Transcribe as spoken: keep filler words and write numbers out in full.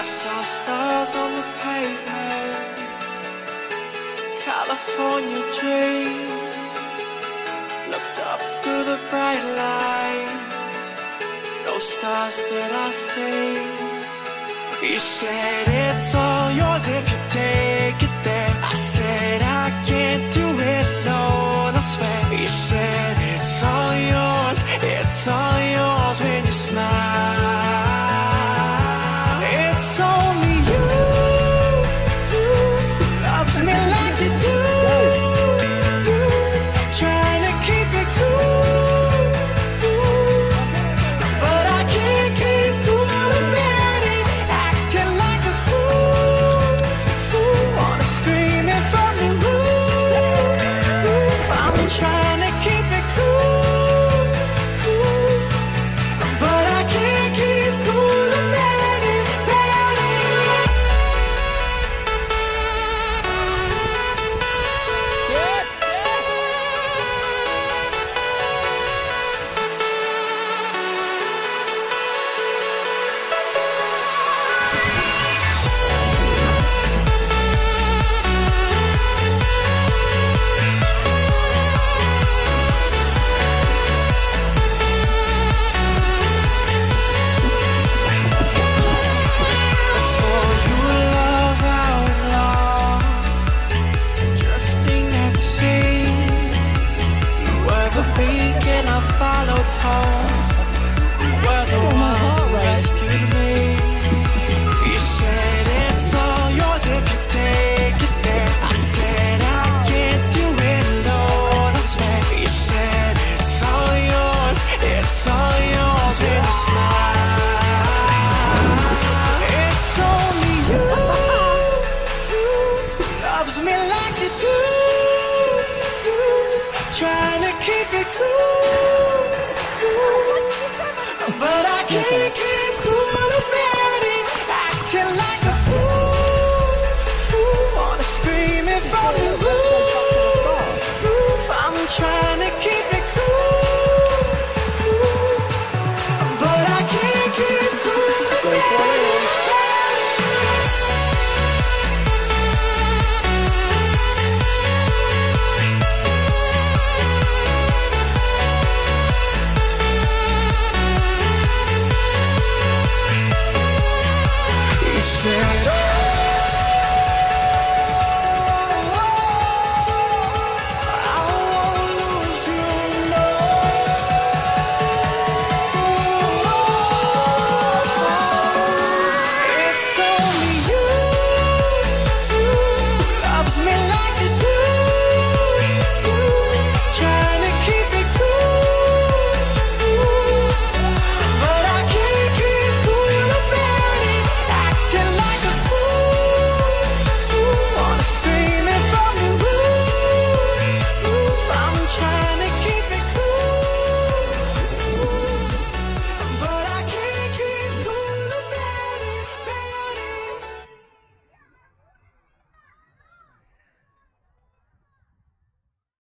saw stars on the pavement, California dreams. Looked up through the bright lights, no stars did I see. You said it's all yours if you take it there. I said I can't do it alone, I swear. You said it's all yours, it's all yours when you smile. It's only you who loves me like you do, do. Trying to keep it cool, cool. But I can't keep cool about it. Acting like a fool, fool. Wanna scream it from the roof, roof. I'm trying to keep it cool, cool. But I can't keep cool about it, about it. Before you love, I was lost, drifting at sea. You were the beacon I followed home. You were the one who rescued me. You said it's all yours if you take it there. I said I can't do it alone, I swear. You said it's all yours, it's all yours when you smile. It's only you who loves me like you do, do. Trying to keep it cool, cool. But I can't keep cool about it. Acting like a fool, fool. Wanna scream it from the roof, roof. I'm trying